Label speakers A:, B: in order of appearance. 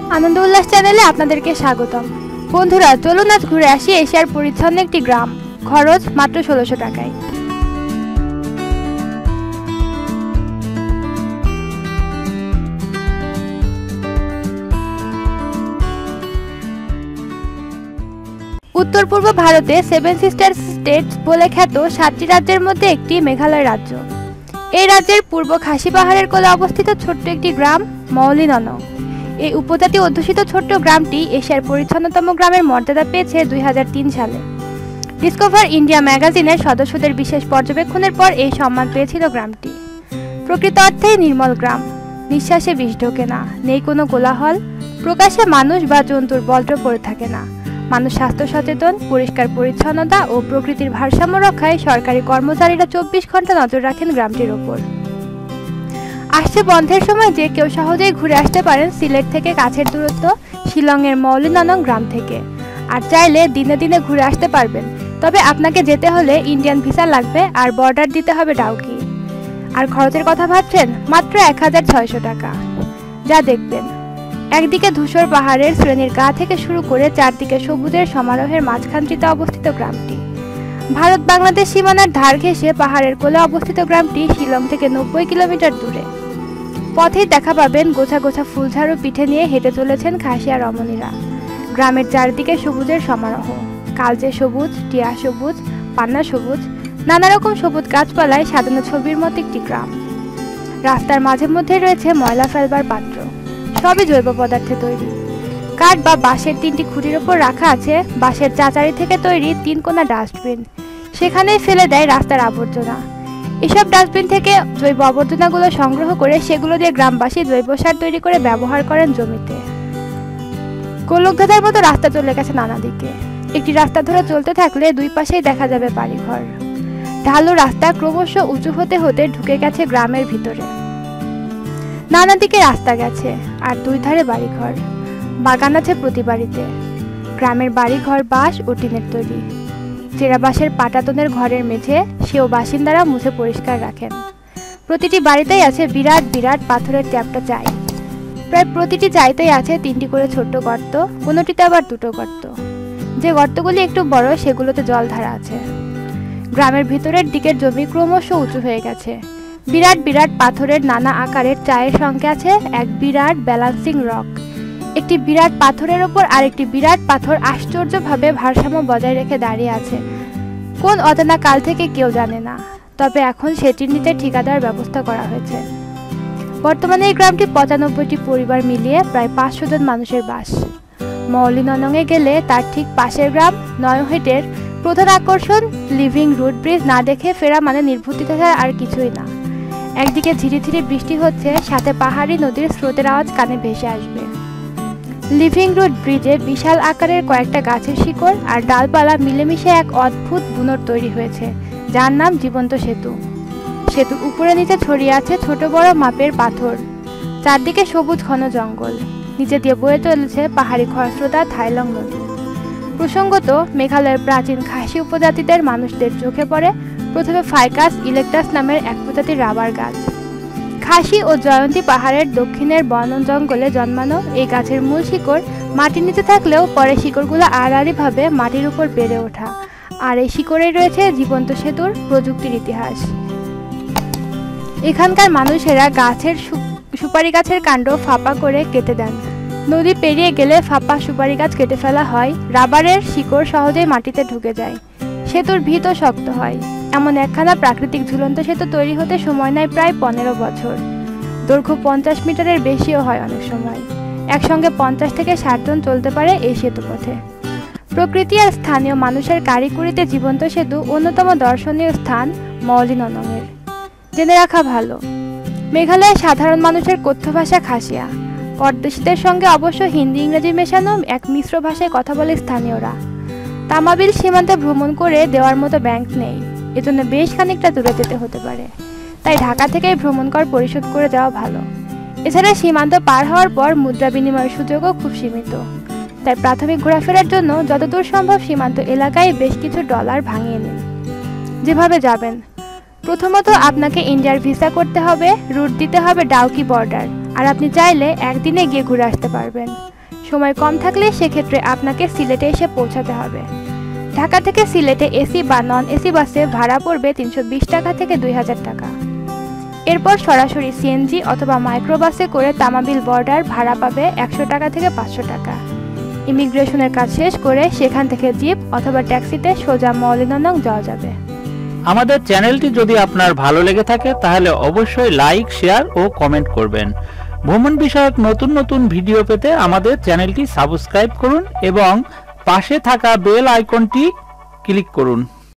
A: আনন্দ উল্লাস চ্যানেলে আপনাদেরকে স্বাগতম। বন্ধুরা, চলুন আজ ঘুরে আসি এশিয়ার পরিচ্ছন্ন একটি গ্রাম, খরচ মাত্র ১৬০০ টাকায়। উত্তর পূর্ব ভারতে সেভেন সিস্টার স্টেটস বলে খ্যাত ৭টি রাজ্যের মধ্যে একটি মেঘালয় রাজ্য। এই রাজ্যের পূর্ব খাসি পাহাড়ের কোলে অবস্থিত ছোট্ট একটি গ্রাম মৌলিননং। এই উপজাতি অধ্যুষিত ছোট্ট গ্রামটি এশিয়ার পরিচ্ছন্নতম গ্রামের মর্যাদা পেয়েছে ২০০৩ সালে। ডিসকভার ইন্ডিয়া ম্যাগাজিনের সদস্যদের বিশেষ পর্যবেক্ষণের পর এই সম্মান পেয়েছিল গ্রামটি। প্রকৃত অর্থেই নির্মল গ্রাম, নিঃশ্বাসে বিষ ঢোকে না, নেই কোনো কোলাহল, প্রকাশ্যে মানুষ বা জন্তুর বল্ট পড়ে থাকে না। মানুষ স্বাস্থ্য সচেতন, পরিষ্কার পরিচ্ছন্নতা ও প্রকৃতির ভারসাম্য রক্ষায় সরকারি কর্মচারীরা ২৪ ঘন্টা নজর রাখেন গ্রামটির ওপর। আসছে বন্ধের সময় যে কেউ সহজেই ঘুরে আসতে পারেন সিলেট থেকে কাছের দূরত্ব শিলংয়ের মৌলিননং গ্রাম থেকে। আর চাইলে দিনে দিনে ঘুরে আসতে পারবেন, তবে আপনাকে যেতে হলে ইন্ডিয়ান ভিসা লাগবে আর বর্ডার দিতে হবে ডাউকি। আর খরচের কথা ভাবছেন? মাত্র ১৬০০ টাকা। যা দেখবেন, একদিকে ধূসর পাহাড়ের শ্রেণীর গা থেকে শুরু করে চারদিকে সবুজের সমারোহের মাঝখানটিতে অবস্থিত গ্রামটি। ভারত বাংলাদেশ সীমানার ধার ঘেঁষে পাহাড়ের কোলে অবস্থিত গ্রামটি শিলং থেকে ৯০ কিলোমিটার দূরে। পথেই দেখা পাবেন গোছা গোছা ফুলঝাড়ু পিঠে নিয়ে হেঁটে চলেছেন খাসিয়া রমণীরা। গ্রামের চারদিকে সবুজের সমারোহ, কালচে সবুজ, টিয়া সবুজ, পান্না সবুজ, নানা রকম সবুজ গাছপালায় সাজানো ছবির মতো একটি গ্রাম। রাস্তার মাঝে মধ্যে রয়েছে ময়লা ফেলবার পাত্র, সবই জৈব পদার্থে তৈরি। কাঠ বা বাঁশের ৩টি খুঁটির ওপর রাখা আছে বাঁশের চাচারি থেকে তৈরি ৩ কোনা ডাস্টবিন। সেখানেই ফেলে দেয় রাস্তার আবর্জনা। এসব ডাস্টবিন থেকে জৈব আবর্জনাগুলো সংগ্রহ করে সেগুলো দিয়ে গ্রামবাসী জৈব সার তৈরি করে ব্যবহার করেন জমিতে। গোলকধাঁধার মতো রাস্তা চলে গেছে নানা দিকে। একটি রাস্তা ধরে চলতে থাকলে দুই পাশেই দেখা যাবে বাড়িঘর। ঢালু রাস্তা ক্রমশ উঁচু হতে হতে ঢুকে গেছে গ্রামের ভিতরে। নানা দিকে রাস্তা গেছে আর দুই ধারে বাড়িঘর। বাগান আছে প্রতি বাড়িতে। গ্রামের বাড়িঘর বাঁশ ও টিনের তৈরি। চেরা বাঁশের পাটাতনের ঘরের মেঝে সেও বাসিন্দারা মুছে পরিষ্কার রাখেন। প্রতিটি বাড়িতেই আছে বিরাট বিরাট পাথরের চ্যাপ্টা চাই। প্রায় প্রতিটি চাইতেই আছে ৩টি করে ছোট্ট গর্ত, কোনোটিতে আবার ২টো গর্ত। যে গর্তগুলি একটু বড় সেগুলোতে জল ধারা আছে। গ্রামের ভিতরের দিকের জমি ক্রমশ উঁচু হয়ে গেছে। বিরাট বিরাট পাথরের নানা আকারের চায়ের সঙ্গে আছে এক বিরাট ব্যালান্সিং রক। একটি বিরাট পাথরের ওপর আরেকটি বিরাট পাথর আশ্চর্যভাবে ভারসাম্য বজায় রেখে দাঁড়িয়ে আছে। কোন অজানা কাল থেকে কেউ জানে না, তবে এখন সেটির নিচে ঠিকাদার ব্যবস্থা করা হয়েছে। বর্তমানে এই গ্রামটি ৯৫টি পরিবার মিলিয়ে প্রায় ৫০০ জন মানুষের বাস। মৌলিননংয়ে গেলে তার ঠিক পাশের গ্রাম নয়হেটের প্রধান আকর্ষণ লিভিং রুট ব্রিজ না দেখে ফেরা মানে নির্বুদ্ধিতা ছাড়া আর কিছুই না। একদিকে ঝিরিঝিরি বৃষ্টি হচ্ছে, সাথে পাহাড়ি নদীর স্রোতের আওয়াজ কানে ভেসে আসবে। লিভিং রুট ব্রিজে বিশাল আকারের কয়েকটা গাছের শিকড় আর ডালপালা মিলেমিশে এক অদ্ভুত বুনোট তৈরি হয়েছে, যার নাম জীবন্ত সেতু। সেতুর উপরে নিচে ছড়িয়ে আছে ছোট বড় মাপের পাথর। চারদিকে সবুজ ঘন জঙ্গল, নিচে দিয়ে বয়ে চলেছে পাহাড়ি খরস্রোতা থাইলং নদী। প্রসঙ্গত, মেঘালয়ের প্রাচীন খাসি উপজাতিদের মানুষদের চোখে পড়ে প্রথমে ফাইকাস ইলেকটাস নামের এক প্রজাতির রাবার গাছ। খাসি ও জয়ন্তী পাহাড়ের দক্ষিণের বন জঙ্গলে জন্মানো এই গাছের মূল শিকড় মাটির নিচে থাকলেও পরে শিকড়গুলো আড়াআড়িভাবে মাটির উপর বেড়ে ওঠা। আর এই শিকড়েই রয়েছে জীবন্ত সেতুর প্রযুক্তির ইতিহাস। এখানকার মানুষেরা গাছের সুপারি গাছের কাণ্ড ফাঁপা করে কেটে দেন। নদী পেরিয়ে গেলে ফাঁপা সুপারি গাছ কেটে ফেলা হয়। রাবারের শিকড় সহজেই মাটিতে ঢুকে যায়। সেতুর ভিতও শক্ত হয়। এমন একখানা প্রাকৃতিক ঝুলন্ত সেতু তৈরি হতে সময় নেয় প্রায় ১৫ বছর। দৈর্ঘ্য ৫০ মিটারের বেশিও হয় অনেক সময়। একসঙ্গে ৫০ থেকে ৬০ জন চলতে পারে এই সেতু পথে। প্রকৃতি আর স্থানীয় মানুষের কারিকুরিতে জীবন্ত সেতু অন্যতম দর্শনীয় স্থান মৌলিননংয়ের। জেনে রাখা ভালো, মেঘালয়ের সাধারণ মানুষের কথ্য ভাষা খাসিয়া। পরদেশীদের সঙ্গে অবশ্য হিন্দি ইংরেজি মেশানো এক মিশ্র ভাষায় কথা বলে স্থানীয়রা। তামাবিল সীমান্তে ভ্রমণ করে দেওয়ার মতো ব্যাংক নেই, এজন্য বেশ খানিকটা দূরে যেতে হতে পারে। তাই ঢাকা থেকেই ভ্রমণ কর পরিশোধ করে যাওয়া ভালো। এছাড়া সীমান্ত পার হওয়ার পর মুদ্রা বিনিময়ের সুযোগও খুব সীমিত। তাই প্রাথমিক ঘোরাফেরার জন্য যতদূর সম্ভব সীমান্ত এলাকায় বেশ কিছু ডলার ভাঙিয়ে নিন। যেভাবে যাবেন, প্রথমত আপনাকে ইন্ডিয়ার ভিসা করতে হবে, রুট দিতে হবে ডাউকি বর্ডার, আর আপনি চাইলে একদিনে গিয়ে ঘুরে আসতে পারবেন। সময় কম থাকলে সেক্ষেত্রে আপনাকে সিলেটে এসে পৌঁছাতে হবে। ঢাকা থেকে সিলেটে এসি বা নন এসি বাসে ভাড়া পড়বে 320 টাকা থেকে 2000 টাকা। এরপর সরাসরি সিএনজি অথবা মাইক্রোবাসে করে তামাবিল বর্ডার ভাড়া পাবে 100 টাকা থেকে 500 টাকা। ইমিগ্রেশনের কাজ শেষ করে সেখান থেকে জিপ অথবা ট্যাক্সিতে সোজা মৌলিননং যাওয়া যাবে।
B: আমাদের চ্যানেলটি যদি আপনার ভালো লেগে থাকে তাহলে অবশ্যই লাইক, শেয়ার ও কমেন্ট করবেন। ভ্রমণ বিষয়ক নতুন নতুন ভিডিও পেতে আমাদের চ্যানেলটি সাবস্ক্রাইব করুন এবং পাশে থাকা বেল আইকনটি ক্লিক করুন।